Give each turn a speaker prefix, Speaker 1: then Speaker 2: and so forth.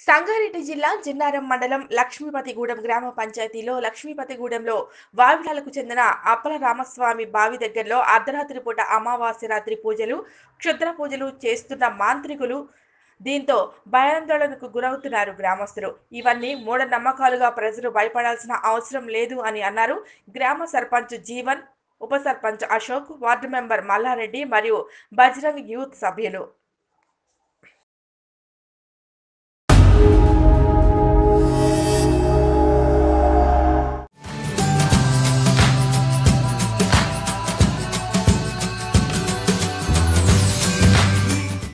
Speaker 1: సంగారెడ్డి జిల్లా జిన్నారం మండలం లక్ష్మీపతిగూడెం గ్రామ పంచాయతీలో లక్ష్మీపతిగూడెంలో వావిలాలకు చెందిన అప్పల రామస్వామి బావి దగ్గరలో అర్ధరాత్రి పూట అమావాస్య రాత్రి పూజలు, క్షుద్ర పూజలు చేస్తున్న మాంత్రికులు. దీంతో భయాందోళనకు గురవుతున్నారు గ్రామస్తులు. ఇవన్నీ మూఢనమ్మకాలుగా ప్రజలు భయపడాల్సిన అవసరం లేదు అని అన్నారు గ్రామ సర్పంచ్ జీవన్, ఉప సర్పంచ్ అశోక్, వార్డు మెంబర్ మల్లారెడ్డి మరియు బజరంగ్ యూత్ సభ్యులు.